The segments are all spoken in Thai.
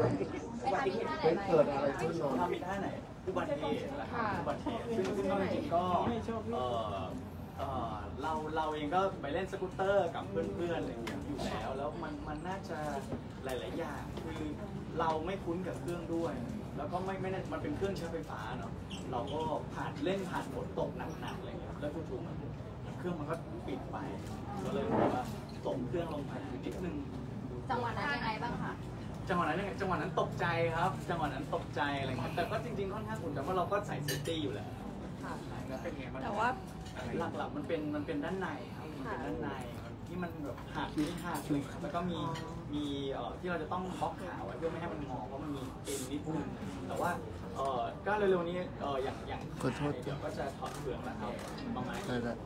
เกิดอะไรขึ้นทำมีท่าไหนอุบัติเหตุนะครับอุบัติเหตุซึ่งจริงๆก็เราเองก็ไปเล่นสกูตเตอร์กับเพื่อนๆอะไรอย่างเงี้ยอยู่แล้วมันน่าจะหลายๆอย่างคือเราไม่คุ้นกับเครื่องด้วยแล้วก็ไม่มันเป็นเครื่องใช้ไฟฟ้าเนาะเราก็ผ่านฝนตกหนักๆอะไรเงี้ยแล้วจู่ๆเครื่องมันก็ปิดไปก็เลยแบบว่าตกเครื่องลงไปนิดนึงจังหวะนั้นยังไงบ้างคะจังหวะนั้นตกใจครับจังหวะนั้นตกใจอะไรเงี้ยแต่ก็จริงๆค่อนข้างอุ่นแต่ว่าเราก็ใส่เซฟตี้อยู่แล้วแล้วเป็นไงแต่ว่าหลักๆมันเป็นด้านในครับมันเป็นด้านในที่มันแบบหักเลยแล้วก็มีที่เราจะต้องบล็อกขาไว้เพื่อไม่ให้มันงอเพราะมันมีเอ็นนิดนึงแต่ว่าก็เร็วๆนี้อย่างเดี๋ยวก็จะถอดเปลือกแล้วครับประมาณ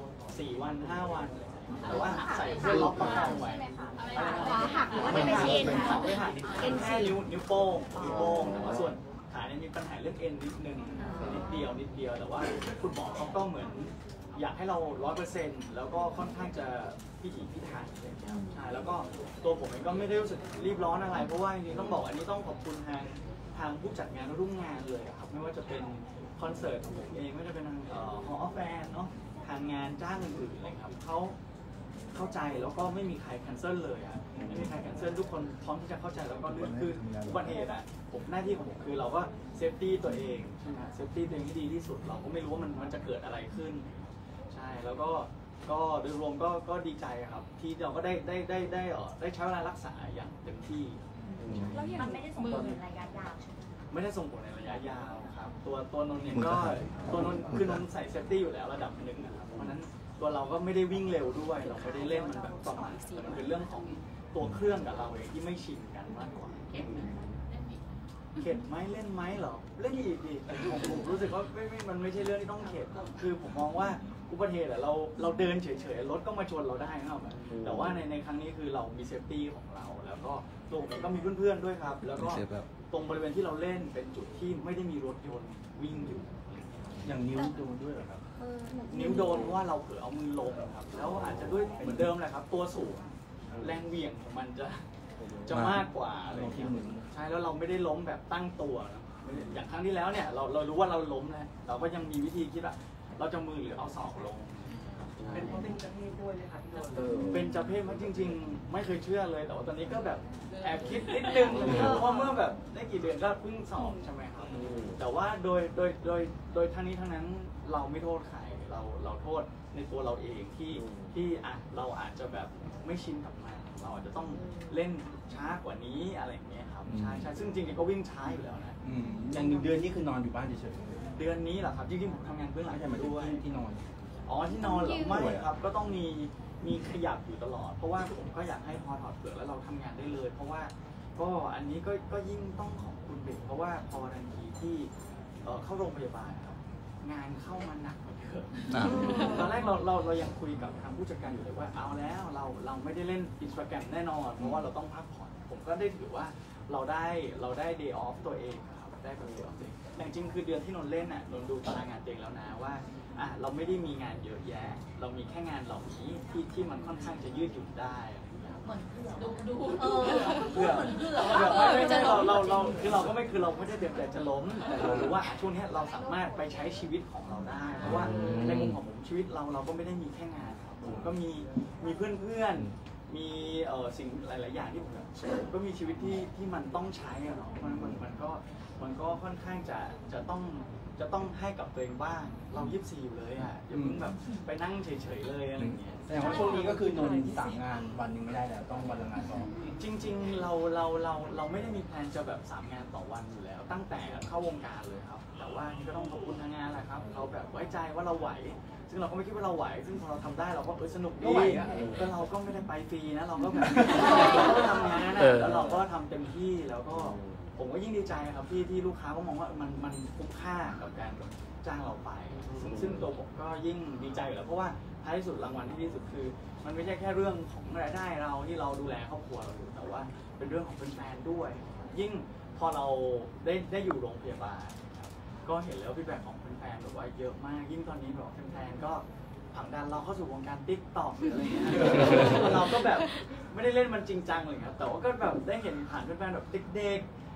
4 วัน 5 วันแต่ว่าใส่เพื่อล็อกประคองไว้ขาหักหรือว่าไม่ใช่เอ็นคะไม่หักแค่นิ้วโป้งแต่ว่าส่วนขาเนี่ยมีปัญหาเรื่องเอ็นนิดนึงนิดเดียวแต่ว่าคุณหมอเขาก็เหมือนอยากให้เรา 100% แล้วก็ค่อนข้างจะพิถีพิถันใช่แล้วก็ตัวผมเองก็ไม่ได้รู้สึกรีบร้อนอะไรเพราะว่าจริงๆต้องบอกอันนี้ต้องขอบคุณทางผู้จัดงานรุ่งงานเลยครับไม่ว่าจะเป็นคอนเสิร์ตของผมเองไม่ว่าจะเป็นทางฮอลล์แฟนเนาะทางงานจ้างอื่นๆอะไรครับเขาเข้าใจแล้วก็ไม่มีใครแคนเซิลเลยอะไม่มีใครแคนเซิลทุกคนพร้อมที่จะเข้าใจแล้วก็เรื่องคืออุบัติเหตุอะผมหน้าที่ของผมคือเราก็เซฟตี้ตัวเองใช่ไหมเซฟตี้ตัวเองที่ดีที่สุดเราก็ไม่รู้ว่ามันจะเกิดอะไรขึ้นใช่แล้วก็โดยรวมก็ดีใจครับที่เราก็ได้ใช้เวลารักษาอย่างเต็มที่มันไม่ได้ส่งผลในระยะยาวใช่ไหมไม่ได้ส่งผลในระยะยาวครับตัวนนท์เนี่ยก็ตัวนนท์คือนนท์ใส่เซฟตี้อยู่แล้วระดับหนึ่งนะครับเพราะนั้นตัวเราก็ไม่ได้วิ่งเร็วด้วยเราไม่ได้เล่นมันแบบประมาณมันเป็นเรื่องของตัวเครื่องกับเราเองที่ไม่ชินกันมากกว่าเข็ดไหมเล่นไหมเหรอเล่นอีกดิผมรู้สึกว่ามันไม่ใช่เรื่องที่ต้องเข็ดคือผมมองว่าอุบัติเหตุเราเดินเฉยๆรถก็มาชนเราได้นะครับแต่ว่าในครั้งนี้คือเรามีเซฟตี้ของเราแล้วก็ตัวผมก็มีเพื่อนๆด้วยครับแล้วก็ตรงบริเวณที่เราเล่นเป็นจุดที่ไม่ได้มีรถยนต์วิ่งอยู่อย่างนิ้วโดนด้วยเหรอครับนิ้วโดนเพราะว่าเราเผลอเอามือลงครับแล้วอาจจะด้วยเหมือนเดิมแหละครับตัวสูงแรงเหวี่ยงของมันจะมากกว่าอะไรอย่างเงี้ยใช่แล้วเราไม่ได้ล้มแบบตั้งตัวอย่างครั้งที่แล้วเนี่ยเรารู้ว่าเราล้มนะเราก็ยังมีวิธีคิดว่าเราจะมือหรือเอาศอกลงเป็นเพราะเป็นเจ้าเพศด้วยเลยค่ะพี่โดนเป็นเจ้าเพศมันจริงๆไม่เคยเชื่อเลยแต่ว่าตอนนี้ก็แบบแอบคิดนิดนึงเพราะเมื่อแบบได้กี่เดือนก็เพิ่งสอบใช่ไหมครับแต่ว่าโดยทั้งนี้ทั้งนั้นเราไม่โทษใครเราโทษในตัวเราเองที่เราอาจจะแบบไม่ชินกับมันเราอาจจะต้องเล่นช้ากว่านี้อะไรอย่างเงี้ยครับใช่ซึ่งจริงๆก็วิ่งช้าอยู่แล้วนะอย่าง1 เดือนนี่คือนอนอยู่บ้านเฉยๆเดือนนี้เหรอครับจริงๆผมทำงานเบื้องหลังด้วยที่นอนที่นอนหรือไม่ครับก็ต้องมีขยับอยู่ตลอดเพราะว่าผมก็อยากให้พอถอดเปลือกแล้วเราทำงานได้เลยเพราะว่าก็อันนี้ก็ยิ่งต้องขอบคุณเด็กเพราะว่าพอทันทีที่เข้าโรงพยาบาลครับงานเข้ามาหนักกว่าเดิมตอนแรกเรายังคุยกับทางผู้จัดการอยู่เลยว่าเอาแล้วเราไม่ได้เล่นอินสตาแกรมแน่นอนเพราะว่าเราต้องพักผ่อนผมก็ได้ถือว่าเราได้ day off ตัวเองครับได้ตัวเองแต่จริงคือเดือนที่นนเล่นนนดูตารางงานตัวเองแล้วนะว่าเราไม่ได้มีงานเยอะแยะเรามีแค่งานเหล่านี้ที่มันค่อนข้างจะยืดหยุ่นได้เหมือนดูเพื่อไม่ใช่เราก็ไม่คือเราไม่ได้เดือดแต่จะล้มแต่เรารู้ว่าช่วงนี้เราสามารถไปใช้ชีวิตของเราได้เพราะว่าในมุมของผมชีวิตเราก็ไม่ได้มีแค่งานครับผมก็มีเพื่อนมีสิ่งหลายๆอย่างที่ผมก็มีชีวิตที่มันต้องใช้อะเนาะมันก็ค่อนข้างจะต้องให้กับตัวเองบ้างเรา24อยู่เลยอ่ะอย่าเพิ่งแบบไปนั่งเฉยๆเลยอะไรเงี้ยแต่ว่าช่วงนี้ก็คือนน3 งานวันนึงไม่ได้แล้วต้องวันละงานต่อจริงๆเราไม่ได้มีแผนจะแบบ3 งานต่อวันอยู่แล้วตั้งแต่เข้าวงการเลยครับแต่ว่านี่ก็ต้องขอบคุณทางงานแหละครับเขาแบบไว้ใจว่าเราไหวซึ่งเราก็ไม่คิดว่าเราไหวซึ่งพอเราทำได้เราก็สนุกดีก็เราก็ไม่ได้ไปฟรีนะเราก็แบบเราทำงานแล้วเราก็ทำเต็มที่แล้วก็ผมก็ยิ่งดีใจครับที่ลูกค้าก็มองว่ามันคุ้มค่ากับการจ้างเราไปซึ่งตัวผมก็ยิ่งดีใจอยู่แล้วเพราะว่าท้ายที่สุดรางวัลที่ดีสุดคือมันไม่ใช่แค่เรื่องของรายได้เราที่เราดูแลครอบครัวเราอยู่แต่ว่าเป็นเรื่องของแฟนๆด้วยยิ่งพอเราได้อยู่โรงพยาบาลก็เห็นแล้วฟีดแบ็กของแฟนๆแบบว่าเยอะมากยิ่งตอนนี้แบบแฟนๆก็ผลักดันเราเข้าสู่วงการติ๊กต็อกหรืออะไรเงี้ยเราก็แบบไม่ได้เล่นมันจริงจังเลยครับแต่ว่าก็แบบได้เห็นผ่านแฟนๆแบบเด็กๆ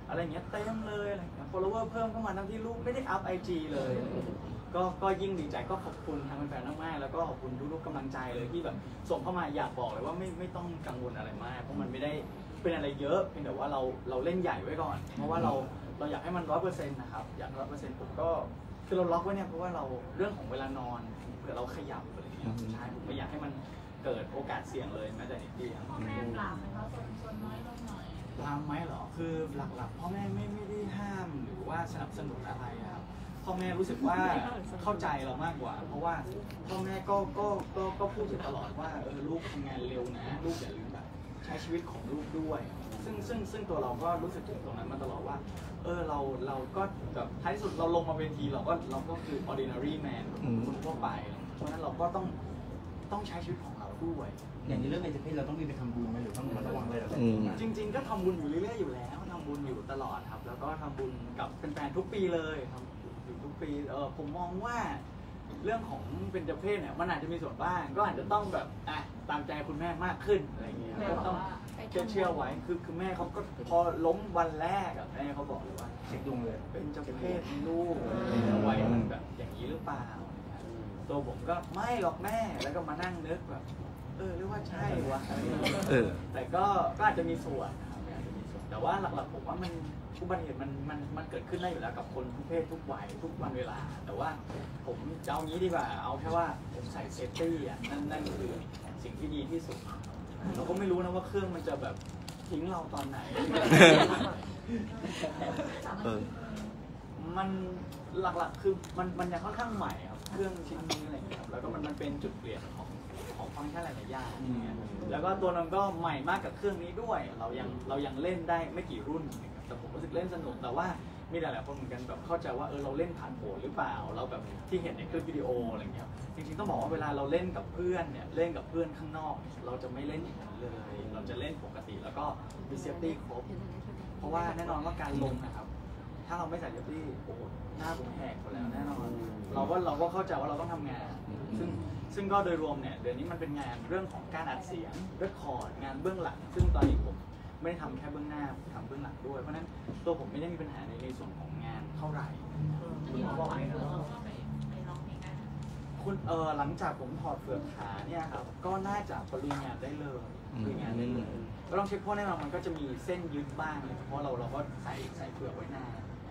อะไรเงี้ยเต็มเลยอะไรเงี้ย follower เพิ่มเข้ามาทั้งที่ลูกไม่ได้อัพ IG เลยก็ยิ่งดีใจก็ขอบคุณทางแฟนๆมากๆแล้วก็ขอบคุณทุกๆกำลังใจเลยที่แบบส่งเข้ามาอยากบอกเลยว่าไม่ต้องกังวลอะไรมากเพราะมันไม่ได้เป็นอะไรเยอะเพียงแต่ว่าเราเล่นใหญ่ไว้ก่อนเพราะว่าเราอยากให้มัน100%นะครับอยาก 100%ผมก็คือเราล็อกไว้เนี่ยเพราะว่าเราเรื่องของเวลานอนเผื่อเราขยับอะไรอย่างเงี้ยใช่ผมไม่อยากให้มันเกิดโอกาสเสี่ยงเลยแม้แต่นิดเดียวพ่อแม่ปรับไหมคะส่วนน้อยลงหน่อยตามไหมเหรอคือหลักๆพ่อแม่ไม่ได้ห้ามหรือว่าสนับสนุนอะไรครับพ่อแม่รู้สึกว่าเข้าใจเรามากกว่า เพราะว่าพ่อแม่ก็พูดอยู่ตลอดว่าลูกทำงานเร็วนะลูกอย่าลืมแบบใช้ชีวิตของลูกด้วยซึ่งตัวเราก็รู้สึกถึงตรงนั้นมาตลอดว่าเราก็แบบท้ายที่สุดเราลงมาเวทีเราก็คือ ordinary man คนทั่วไปเพราะฉะนั้นเราก็ต้องใช้ชีวิตของเราด้วยอย่างในเรื่องเบญจเพศเราต้องมีไปทำบุญไหมหรือต้องระมัดระวังอะไรอะไรจริงๆก็ทำบุญอยู่เรื่อยๆอยู่แล้วทำบุญอยู่ตลอดครับแล้วก็ทำบุญกับแฟนๆทุกปีเลยครับอยู่ทุกปีผมมองว่าเรื่องของเบญจเพศเนี่ยมันอาจจะมีส่วนบ้างก็อาจจะต้องแบบตามใจคุณแม่มากขึ้นอะไรอย่างเงี้ยก็ต้องเชื่อไว้คือแม่เขาก็พอล้มวันแรกแม่เขาบอกเลยว่าเช็คดวงเลยเป็นเจ้าเพศลูกเอาไว้มันแบบอย่างนี้หรือเปล่าตัวผมก็ไม่หรอกแม่แล้วก็มานั่งนึกแบบหรือว่าใช่วะแต่ก็อาจจะมีส่วนนะครับอาจจะมีส่วนแต่ว่าหลักๆผมว่ามันอุบัติเหตุมันเกิดขึ้นได้อยู่แล้วกับคนทุกเพศทุกวัยทุกวันเวลาแต่ว่าผมจะเอางี้ดีกว่าเอาแค่ว่าผมใส่เซฟตี้นั่นคือสิ่งที่ดีที่สุดเราก็ไม่รู้นะว่าเครื่องมันจะแบบทิ้งเราตอนไหน มันหลักๆคือมันยังค่อนข้างใหม่ครับเครื่องชิ้นนี้อะไรอย่างเงี้ยครับแล้วก็มันเป็นจุดเปลี่ยนของฟังก์ชันหลายๆอย่างอย่างเงี้ยแล้วก็ตัวนั้นก็ใหม่มากกับเครื่องนี้ด้วยเรายังเล่นได้ไม่กี่รุ่นแต่ผมรู้สึกเล่นสนุกแต่ว่ามีหลายๆคนเหมือนกันแบบเข้าใจว่าเราเล่นผ่านโผล่หรือเปล่าเราแบบที่เห็นในคลิปวิดีโออะไรอย่างเงี้ยจริงๆต้องบอกว่าเวลาเราเล่นกับเพื่อนเนี่ยเล่นกับเพื่อนข้างนอกเราจะไม่เล่นอย่างนั้นเลยเราจะเล่นปกติแล้วก็มีเซฟตี้ครบเพราะว่าแน่นอนว่าการลงนะครับถ้าเราไม่ใส่เซฟตี้โอ้หน้าผมแหกหมดแล้วแน่นอนเราก็เข้าใจว่าเราต้องทำงานซึ่งก็โดยรวมเนี่ยเดี๋ยวนี้มันเป็นงานเรื่องของการอัดเสียงเรคคอร์ดงานเบื้องหลังซึ่งตอนนี้ผมไม่ได้ทำแค่เบื้องหน้าผมทำเบื้องหลังด้วยเพราะฉะนั้นตัวผมไม่ได้มีปัญหาในส่วนของงานเท่าไหร่คุณบอกเลยนะคุณหลังจากผมถอดเฟือกขาเนี่ยครับก็น่าจะปริญญาได้เลยก็ต้องเช็คเพราะแน่นอนมันก็จะมีเส้นยึดบ้างเลยเพราะเราก็ใส่เฟือกไว้หน้า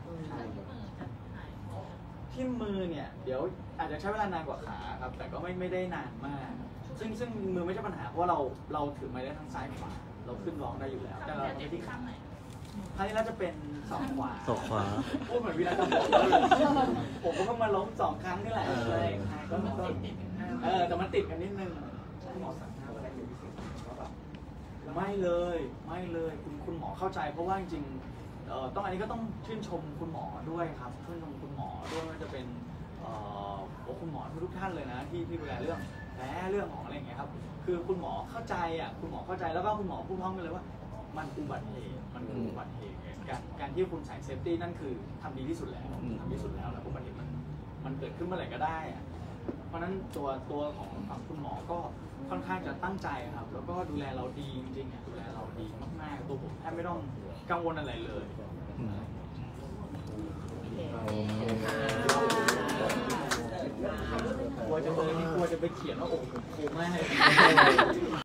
ที่มือเนี่ยเดี๋ยวอาจจะใช้เวลานานกว่าขาครับแต่ก็ไม่ได้นานมากซึ่งมือไม่ใช่ปัญหาเพราะว่าเราถือไม้ได้ทั้งซ้ายขวาเราขึ้นร้องได้อยู่แล้วแต่เราไม่ที่ขาท่านี้เราจะเป็นสองขวาพูดเหมือนวิลาจะบอกผมก็เพิ่งมาล้ม2 ครั้งนี่แหละเลยก็แต่มันติดกันนิดนึงหมอสั่งอะไรอยู่พิเศษไม่เลยคุณหมอเข้าใจเพราะว่าจริงต้องอันนี้ก็ต้องชื่นชมคุณหมอด้วยครับชื่นชมคุณหมอด้วยว่าจะเป็นคุณหมอทุกท่านเลยนะที่ดูแลเรื่องแผลเรื่องของอะไรอย่างเงี้ยครับคือคุณหมอเข้าใจคุณหมอเข้าใจแล้วก็คุณหมอพูดพร้อมกันเลยว่ามันอุบัติเหตุการที่คุณใส่เซฟตี้นั่นคือทำดีที่สุดแล้วแล้วอุบัติเหตุมันเกิดขึ้นเมื่อไหร่ก็ได้เพราะนั้นตัวของฝั่งคุณหมอก็ค่อนข้างจะตั้งใจครับแล้วก็ดูแลเราดีจริงๆดูแลเราดีมากๆตัวผมแทบไม่ต้องกังวลอะไรเลยกลัวจะไปเขียนว่าโอ้โหโคม่า